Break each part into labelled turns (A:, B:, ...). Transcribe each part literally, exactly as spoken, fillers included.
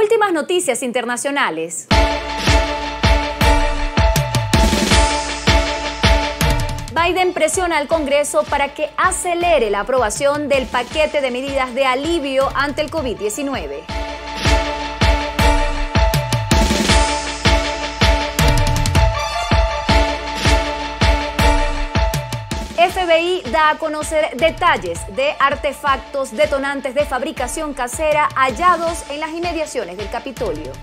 A: Últimas noticias internacionales. Biden presiona al Congreso para que acelere la aprobación del paquete de medidas de alivio ante el COVID diecinueve. F B I da a conocer detalles de artefactos detonantes de fabricación casera hallados en las inmediaciones del Capitolio.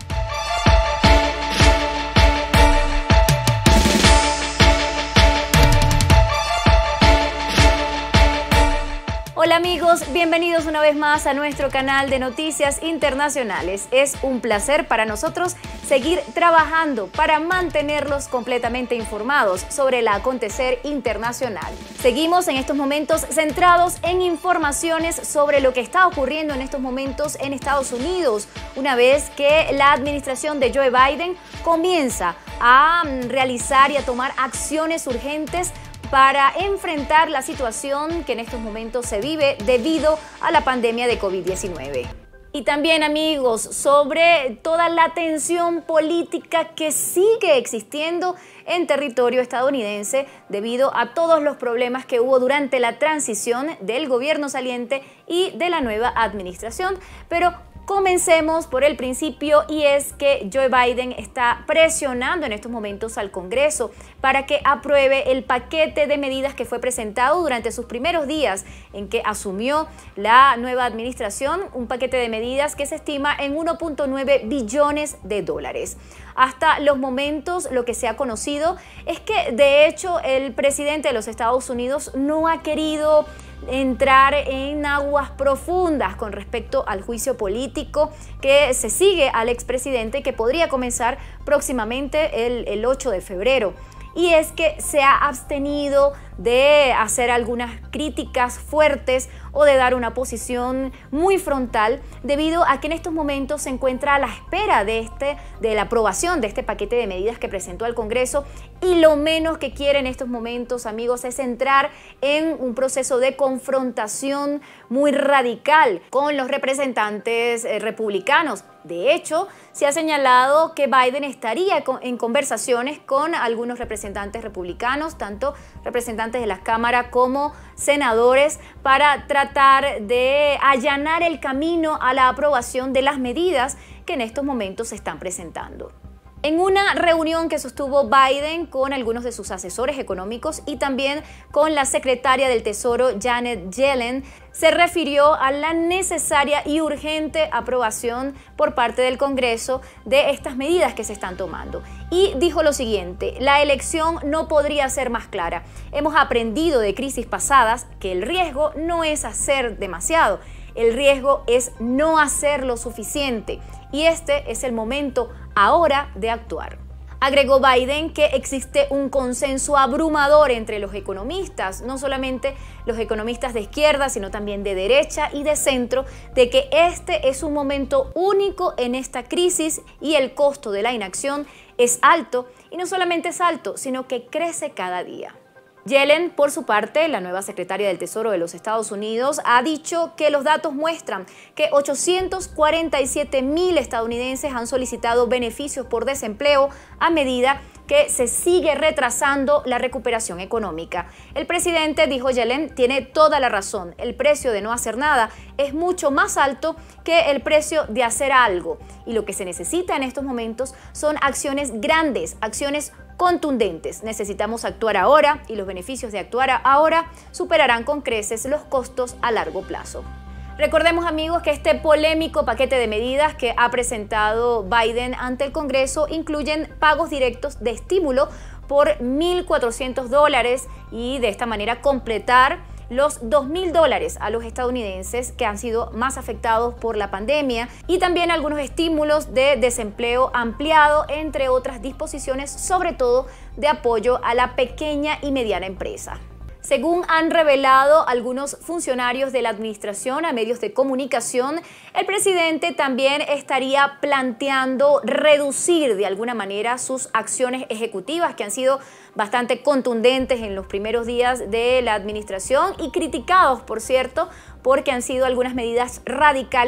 A: Hola amigos, bienvenidos una vez más a nuestro canal de noticias internacionales. Es un placer para nosotros seguir trabajando para mantenerlos completamente informados sobre el acontecer internacional. Seguimos en estos momentos centrados en informaciones sobre lo que está ocurriendo en estos momentos en Estados Unidos, una vez que la administración de Joe Biden comienza a realizar y a tomar acciones urgentes para enfrentar la situación que en estos momentos se vive debido a la pandemia de COVID diecinueve. Y también, amigos, sobre toda la tensión política que sigue existiendo en territorio estadounidense debido a todos los problemas que hubo durante la transición del gobierno saliente y de la nueva administración. Pero comencemos por el principio, y es que Joe Biden está presionando en estos momentos al Congreso para que apruebe el paquete de medidas que fue presentado durante sus primeros días en que asumió la nueva administración, un paquete de medidas que se estima en uno punto nueve billones de dólares. Hasta los momentos lo que se ha conocido es que de hecho el presidente de los Estados Unidos no ha querido entrar en aguas profundas con respecto al juicio político que se sigue al expresidente, que podría comenzar próximamente el, el ocho de febrero. Y es que se ha abstenido de hacer algunas críticas fuertes o de dar una posición muy frontal debido a que en estos momentos se encuentra a la espera de, este, de la aprobación de este paquete de medidas que presentó al Congreso, y lo menos que quiere en estos momentos, amigos, es entrar en un proceso de confrontación muy radical con los representantes eh, republicanos. De hecho, se ha señalado que Biden estaría en conversaciones con algunos representantes republicanos, tanto representantes de la Cámara como senadores, para tratar de allanar el camino a la aprobación de las medidas que en estos momentos se están presentando. En una reunión que sostuvo Biden con algunos de sus asesores económicos y también con la secretaria del Tesoro Janet Yellen, se refirió a la necesaria y urgente aprobación por parte del Congreso de estas medidas que se están tomando. Y dijo lo siguiente: la elección no podría ser más clara. Hemos aprendido de crisis pasadas que el riesgo no es hacer demasiado, el riesgo es no hacer lo suficiente. Y este es el momento ahora de actuar. Agregó Biden que existe un consenso abrumador entre los economistas, no solamente los economistas de izquierda, sino también de derecha y de centro, de que este es un momento único en esta crisis y el costo de la inacción es alto, y no solamente es alto, sino que crece cada día. Yellen, por su parte, la nueva secretaria del Tesoro de los Estados Unidos, ha dicho que los datos muestran que ochocientos cuarenta y siete mil estadounidenses han solicitado beneficios por desempleo a medida que se sigue retrasando la recuperación económica. El presidente, dijo Yellen, tiene toda la razón. El precio de no hacer nada es mucho más alto que el precio de hacer algo. Y lo que se necesita en estos momentos son acciones grandes, acciones contundentes. Necesitamos actuar ahora, y los beneficios de actuar ahora superarán con creces los costos a largo plazo. Recordemos, amigos, que este polémico paquete de medidas que ha presentado Biden ante el Congreso incluyen pagos directos de estímulo por mil cuatrocientos dólares y de esta manera completar los dos mil dólares a los estadounidenses que han sido más afectados por la pandemia, y también algunos estímulos de desempleo ampliado, entre otras disposiciones, sobre todo de apoyo a la pequeña y mediana empresa. Según han revelado algunos funcionarios de la administración a medios de comunicación, el presidente también estaría planteando reducir de alguna manera sus acciones ejecutivas, que han sido bastante contundentes en los primeros días de la administración y criticados, por cierto, porque han sido algunas medidas radicales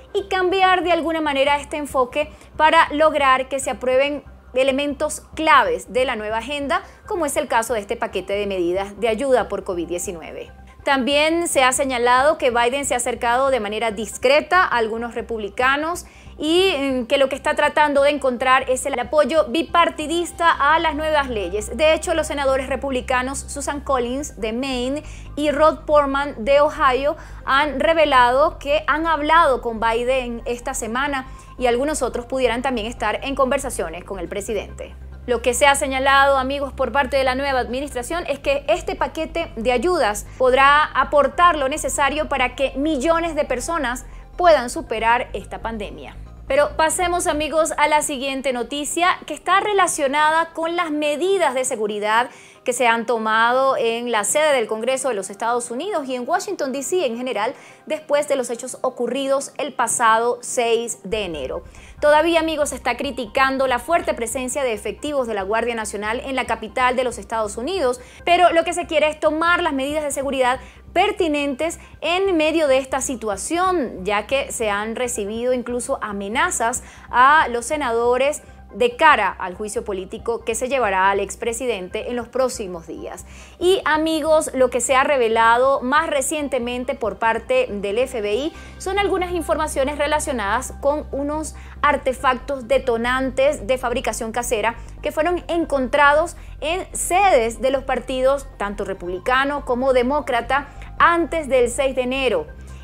A: y cambiar de alguna manera este enfoque para lograr que se aprueben elementos claves de la nueva agenda, como es el caso de este paquete de medidas de ayuda por COVID diecinueve. También se ha señalado que Biden se ha acercado de manera discreta a algunos republicanos y que lo que está tratando de encontrar es el apoyo bipartidista a las nuevas leyes. De hecho, los senadores republicanos Susan Collins de Maine y Rod Portman de Ohio han revelado que han hablado con Biden esta semana y algunos otros pudieran también estar en conversaciones con el presidente. Lo que se ha señalado, amigos, por parte de la nueva administración es que este paquete de ayudas podrá aportar lo necesario para que millones de personas puedan superar esta pandemia. Pero pasemos, amigos, a la siguiente noticia que está relacionada con las medidas de seguridad que se han tomado en la sede del Congreso de los Estados Unidos y en Washington, D C en general, después de los hechos ocurridos el pasado seis de enero. Todavía, amigos, se está criticando la fuerte presencia de efectivos de la Guardia Nacional en la capital de los Estados Unidos, pero lo que se quiere es tomar las medidas de seguridad pertinentes en medio de esta situación, ya que se han recibido incluso amenazas a los senadores de cara al juicio político que se llevará al expresidente en los próximos días. Y, amigos, lo que se ha revelado más recientemente por parte del F B I son algunas informaciones relacionadas con unos artefactos detonantes de fabricación casera que fueron encontrados en sedes de los partidos tanto republicano como demócrata antes del seis de enero.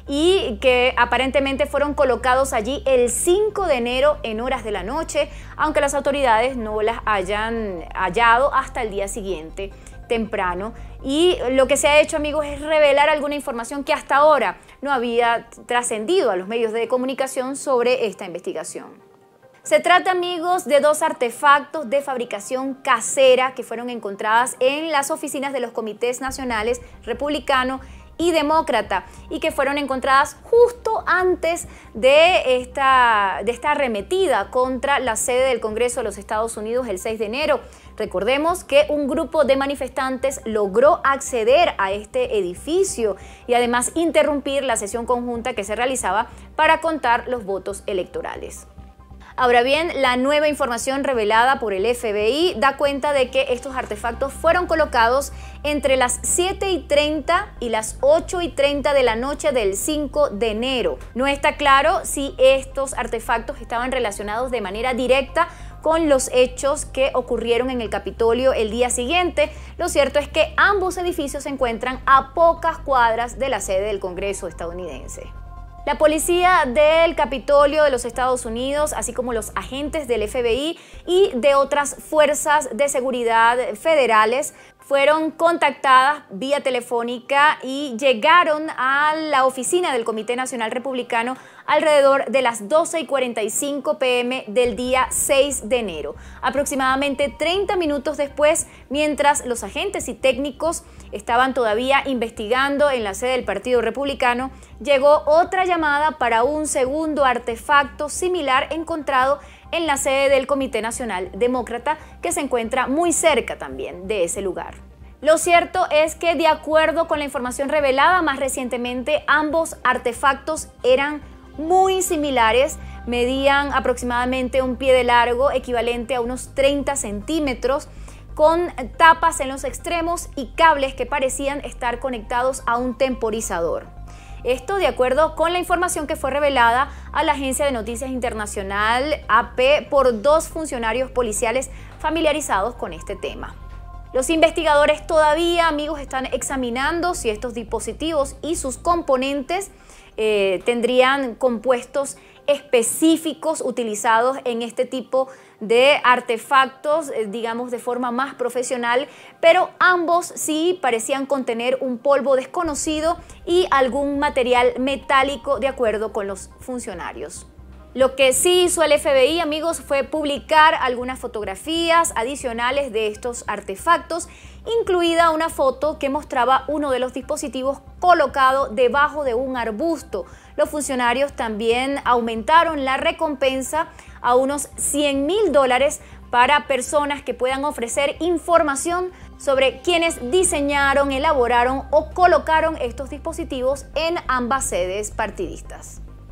A: Y que aparentemente fueron colocados allí el cinco de enero en horas de la noche, aunque las autoridades no las hayan hallado hasta el día siguiente, temprano. Y lo que se ha hecho, amigos, es revelar alguna información que hasta ahora no había trascendido a los medios de comunicación sobre esta investigación. Se trata, amigos, de dos artefactos de fabricación casera que fueron encontradas en las oficinas de los comités nacionales republicano y demócrata y que fueron encontradas justo antes de esta, de esta arremetida contra la sede del Congreso de los Estados Unidos el seis de enero. Recordemos que un grupo de manifestantes logró acceder a este edificio y además interrumpir la sesión conjunta que se realizaba para contar los votos electorales. Ahora bien, la nueva información revelada por el F B I da cuenta de que estos artefactos fueron colocados entre las siete y treinta y las ocho y treinta de la noche del cinco de enero. No está claro si estos artefactos estaban relacionados de manera directa con los hechos que ocurrieron en el Capitolio el día siguiente. Lo cierto es que ambos edificios se encuentran a pocas cuadras de la sede del Congreso estadounidense. La policía del Capitolio de los Estados Unidos, así como los agentes del F B I y de otras fuerzas de seguridad federales, fueron contactadas vía telefónica y llegaron a la oficina del Comité Nacional Republicano alrededor de las doce y cuarenta y cinco pe eme del día seis de enero. Aproximadamente treinta minutos después, mientras los agentes y técnicos estaban todavía investigando en la sede del Partido Republicano, llegó otra llamada para un segundo artefacto similar encontrado en la sede del Comité Nacional Demócrata, que se encuentra muy cerca también de ese lugar. Lo cierto es que, de acuerdo con la información revelada más recientemente, ambos artefactos eran muy similares, medían aproximadamente un pie de largo, equivalente a unos treinta centímetros, con tapas en los extremos y cables que parecían estar conectados a un temporizador. Esto de acuerdo con la información que fue revelada a la agencia de noticias internacional A P por dos funcionarios policiales familiarizados con este tema. Los investigadores todavía, amigos, están examinando si estos dispositivos y sus componentes eh, tendrían compuestos específicos utilizados en este tipo de artefactos, eh, digamos de forma más profesional, pero ambos sí parecían contener un polvo desconocido y algún material metálico, de acuerdo con los funcionarios. Lo que sí hizo el F B I, amigos, fue publicar algunas fotografías adicionales de estos artefactos, incluida una foto que mostraba uno de los dispositivos colocado debajo de un arbusto. Los funcionarios también aumentaron la recompensa a unos cien mil dólares para personas que puedan ofrecer información sobre quienes diseñaron, elaboraron o colocaron estos dispositivos en ambas sedes partidistas.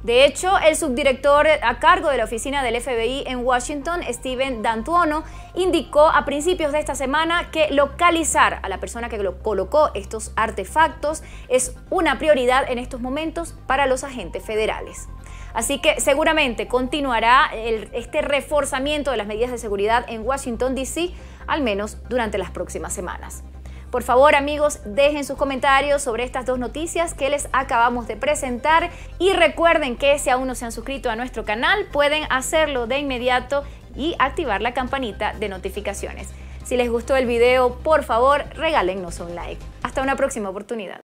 A: De hecho, el subdirector a cargo de la oficina del F B I en Washington, Steven D'Antuono, indicó a principios de esta semana que localizar a la persona que colocó estos artefactos es una prioridad en estos momentos para los agentes federales. Así que seguramente continuará el, este reforzamiento de las medidas de seguridad en Washington, D C, al menos durante las próximas semanas. Por favor, amigos, dejen sus comentarios sobre estas dos noticias que les acabamos de presentar y recuerden que si aún no se han suscrito a nuestro canal, pueden hacerlo de inmediato y activar la campanita de notificaciones. Si les gustó el video, por favor, regálennos un like. Hasta una próxima oportunidad.